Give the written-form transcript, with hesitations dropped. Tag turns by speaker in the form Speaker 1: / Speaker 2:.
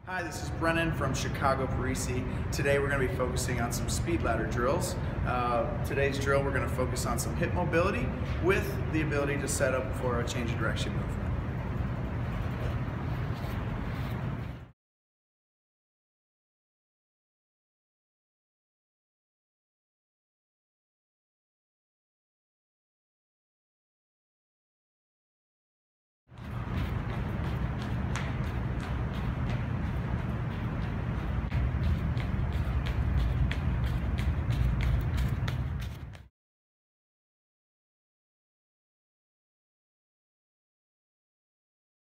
Speaker 1: Hi, this is Brennan from Chicago Parisi. Today we're going to be focusing on some speed ladder drills. Today's drill we're going to focus on some hip mobility with the ability to set up for a change of direction move.